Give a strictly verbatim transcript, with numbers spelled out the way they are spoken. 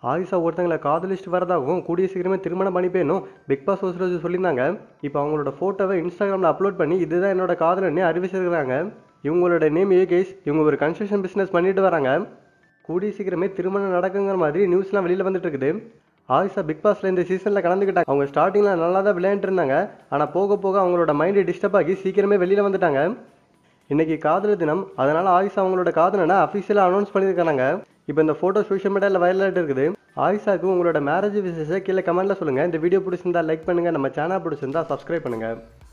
ஆயிஷா ஒருத்தங்களை காதலிச்சுட்டு வரதாகவும் கூடிய சீக்கிரமே திருமணம் பண்ணிப்பேனும் பிக் பாஸ் ஹவுஸ்ல சொல்லியிருந்தாங்க. இப்போ அவங்களோட ஃபோட்டோவை இன்ஸ்டாகிராமில் அப்லோட் பண்ணி இதுதான் என்னோட காதலன்னு அறிவிச்சிருக்கிறாங்க. இவங்களோட நேம் ஏகேஷ். இவங்க ஒரு கன்ஸ்ட்ரக்ஷன் பிஸ்னஸ் பண்ணிட்டு வராங்க. கூடிய சீக்கிரமே திருமணம் நடக்குங்கிற மாதிரி நியூஸ்லாம் வெளியில் வந்துட்டு இருக்குது. ஆயிஷா பிக் பாஸ்ல இந்த சீசனில் கலந்துக்கிட்டாங்க. அவங்க ஸ்டார்டிங்கில் நல்லா தான் விளையாண்டு இருந்தாங்க. ஆனால் போக போக அவங்களோட மைண்டு டிஸ்டர்ப் ஆகி சீக்கிரமே வெளியில் வந்துட்டாங்க. இன்னைக்கு காதலர் தினம். அதனால ஆயிஷா அவங்களோட காதலனை அஃபிஷியலாக அனௌன்ஸ் பண்ணியிருக்காங்க. இப்போ இந்த ஃபோட்டோ சோஷியல் மீடியாவில் வைரல் ஆகிட்டு இருக்குது. ஆயிஷாக்கு உங்களோட மேரேஜ் விசேஷ கீழே கமெண்ட்ல சொல்லுங்கள். இந்த வீடியோ பிடிச்சிருந்தா லைக் பண்ணுங்கள். நம்ம சேனல் பிடிச்சிருந்தா சப்ஸ்கிரைப் பண்ணுங்கள்.